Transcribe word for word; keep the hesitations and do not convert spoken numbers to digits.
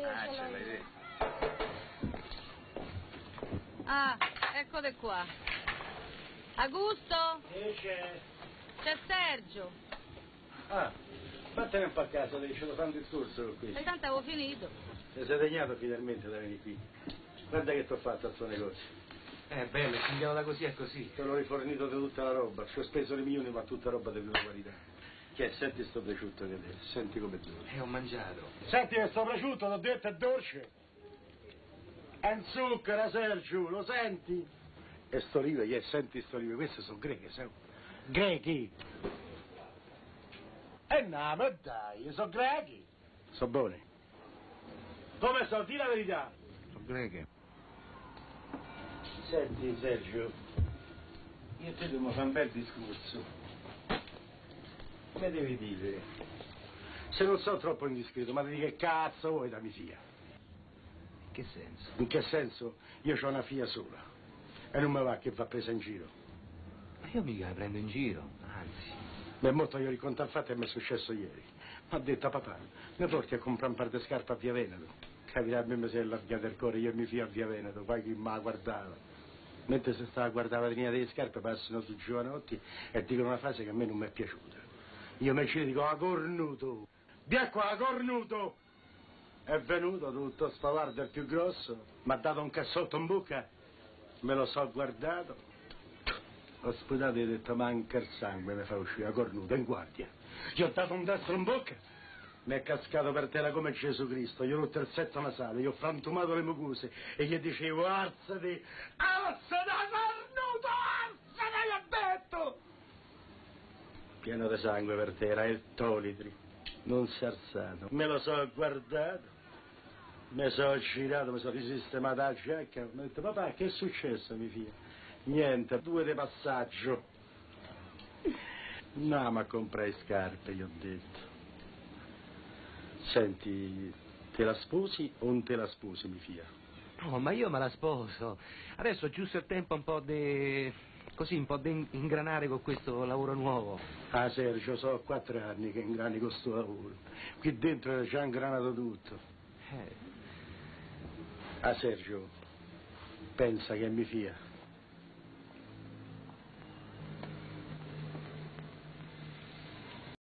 io ah, ce l'ho ce l'hai io. Ah, eccole qua. Augusto? Che c'è? C'è Sergio. Ah, vattene un po' a casa, devi ce lo fare un discorso qui. E tanto avevo finito. Ti sei degnato finalmente da venire qui. Guarda che ti ho fatto al tuo negozio. Eh, bello, cambiamo da così a così. Te l'ho rifornito di tutta la roba, ci ho speso le milioni ma tutta roba di prima qualità. Che è, senti sto prosciutto che è, senti come dolce. Eh, ho mangiato. Senti che sto prosciutto, t'ho detto, è dolce. È un zucchero, Sergio, lo senti? E sto olive, che senti sto olive, queste sono greche, sai? Grechi! E no, ma dai, sono grechi! Sono buoni. Come so, di la verità? Sono greche. Senti, Sergio, io e te dobbiamo fare un bel discorso. Come devi dire? Se non so troppo indiscreto, ma di che cazzo vuoi da mia figlia? In che senso? In che senso? Io ho una figlia sola e non mi va che va presa in giro. Ma io mica la prendo in giro, anzi. Mi è molto io riconto il fatto che mi è successo ieri. Mi ha detto, papà, mi porti a comprare un par di scarpe a Via Veneto. Capirà a me mi si è allargato il cuore, io e mia figlia a Via Veneto, poi chi mi la guardava. Mentre si stava a guardare la vetrina delle scarpe passano due giovanotti e dicono una frase che a me non mi è piaciuta. Io mi ci dico, a cornuto, via qua, a cornuto! È venuto tutto spavardo il più grosso, mi ha dato un cassotto in bocca, me lo so guardato, ho sputato e ho detto, manca il sangue, mi fa uscire a cornuto, in guardia. Gli ho dato un destro in bocca, mi è cascato per terra come Gesù Cristo, gli ho rotto il setto nasale, gli ho frantumato le mucose e gli dicevo, alzati, alzati a cornuto, alzati, gli ho detto! Pieno di sangue per terra, e il tolitri, non si è alzato. Me lo so guardato, mi sono girato, mi sono risistemato la giacca, mi ha detto, papà, che è successo, mia figlia? Niente, due di passaggio. No, ma comprai scarpe, gli ho detto. Senti, te la sposi o non te la sposi, mia figlia? No, ma io me la sposo. Adesso è giusto il tempo un po' di... così, un po' di ingranare con questo lavoro nuovo. Ah, Sergio, so quattro anni che ingrani con sto lavoro. Qui dentro ci ha ingranato tutto. Eh... Ah, Sergio, pensa che è mia figlia.